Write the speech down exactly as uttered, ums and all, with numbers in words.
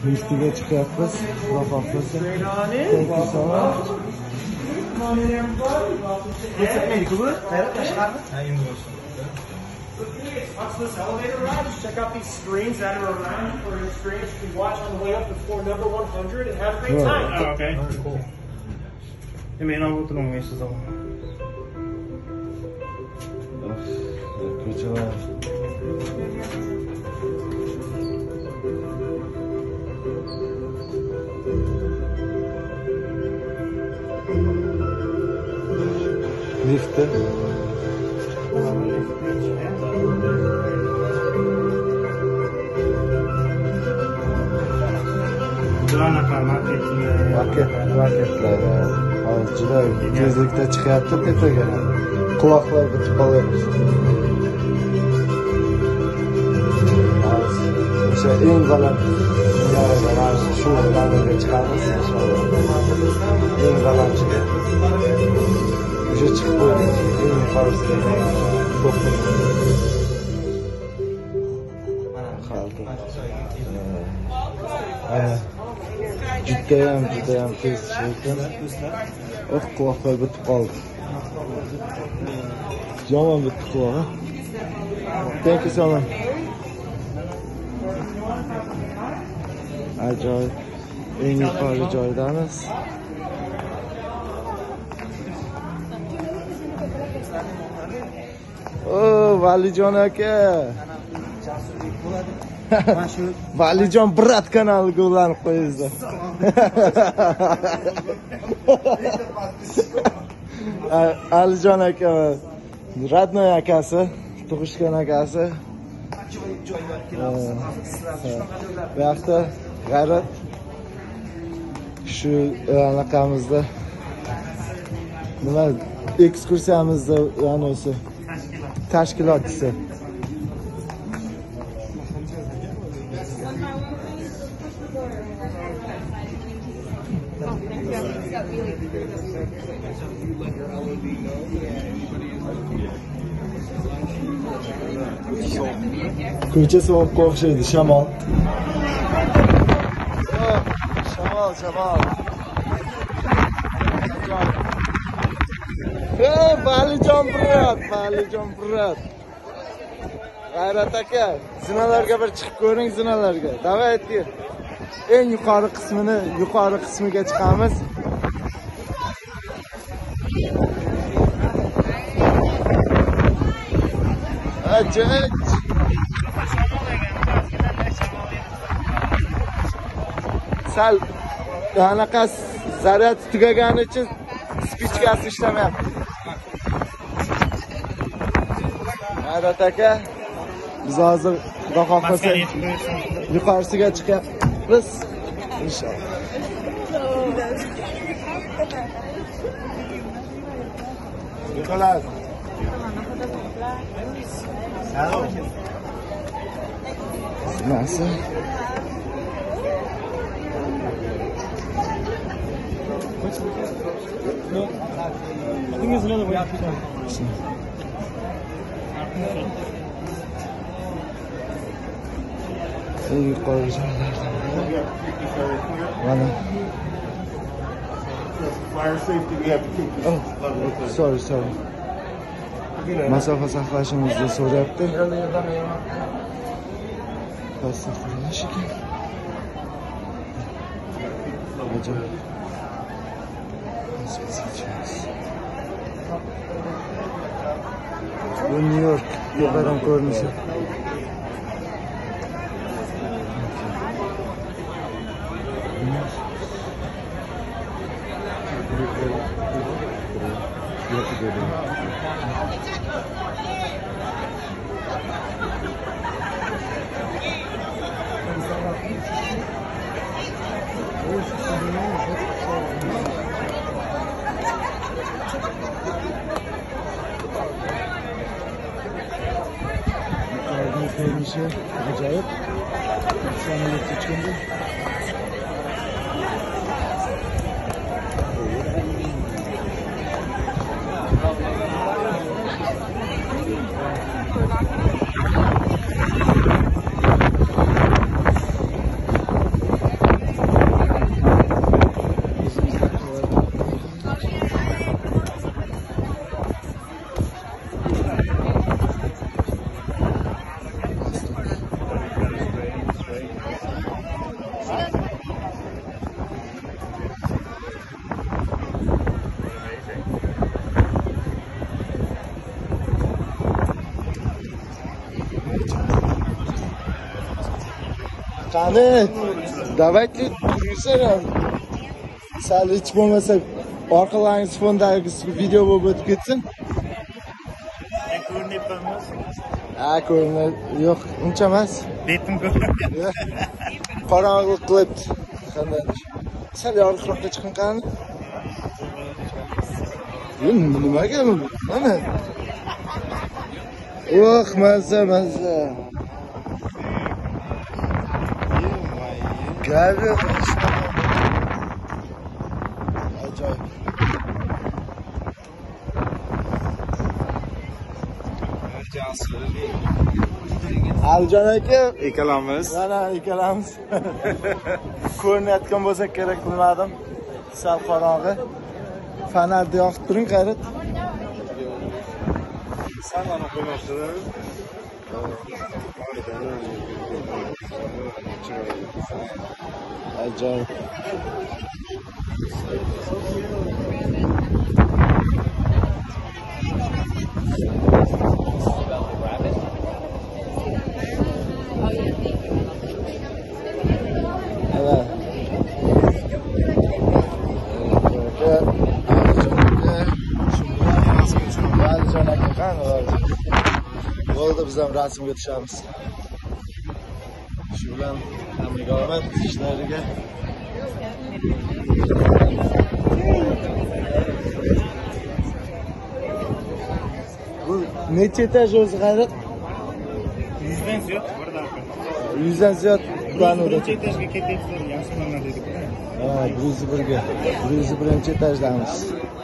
Listiga chiqyapmiz. Xudo xohlasa. Thank you so much. Watch this elevator ride. Check out these screens that are around for your experience. You can watch on the way up to floor number one hundred and have a great time. Oh, okay. Cool. Men olib o'tirmaysiz o. Ko'chalar. Liftda. Maket, maketlar. Hozir juda tezlikda chiqyapti tepaga. Quloqlar bitib qolyapti. O'sha eng baland shu lagerga chiqamiz inshaalloh. Eng balandchiga. Уже chiqib qo'ydik. Eng yuqorisiga to'xtab. Mana judayam judayam tez ekan. Oh, quloqlar bitib qoldi. Yomon bitib qulog'i. Thank you so much. Ajoyib. Eng yuqori joydamiz. Oh, Valijon aka. Valijon brat kanaliga ulanib qo'yingizlar. Alijon aka, Radnoy akasi, tug'ishgan akasi. Bu yoqda G'ayrat shu anaqamizda nima ekskursiyamizda yana o'sha tashkilotchisi. Ko'cha sovuqqa o'xshaydi, shamol. Shamol, shamol. Hey, Valijon brat, Valijon brat. G'ayrat aka, zinalarga bir chiqib ko'ring, zinalarga. Davaytga. Eng yuqori qismini, yuqori qismiga chiqamiz. Ajoyib. Sal anaqa zaryad tugagani uchun spichkasi ishlamayapti. G'ayrat aka, biz hozir xudo xohlasa yuqorisiga chiqyapmiz. Inshaalloh. Nikolay. Nasıl? En yukarı şeylerden. Bana. Oh, sorry, sorry. Masafa saqlashimizni so'rayapti. Saqlash ekan. Ajoyib. Bu Nyu-York tepadan ko'rinishi. Görünüşü acayip. Samolyotga chiqindi. Qani, davaychi tursana. Sal hech bo'lmasa orqalaringiz fondagi video bo'lib o'tib ketsin. Ha, ko'rinib yo'q, uncha emas. Betim ko'rinadi. Qorong'ulik qilib qanday? Sal yorug'roqqa chiqing qani. Nimaga bu? Mana. Oh, mazza, mazza. Gari. Ajoyib. Aljon aka, Ikkalamiz. mana ikkalamiz. Ko'rinayotgan bo'lsa kerak qilmadim. Sal qorong'i. Fanarni yoqib turing, qayrat. Saloni qo'ymoqchilar. Ajoyib. Evet. Bo'ldi, biz ham rasmga tushamiz. Shu bilan hammaga omad ishlariga. Bu necha etaj o'zi g'ayrat? yuzdan ziyod bir daqiqa. yuzdan ziyod planida. Birinchi etajga ketyapsizlar, yaxshi mana dedik. Ha, bir yuz birga. bir yuz birinchi etajdamiz.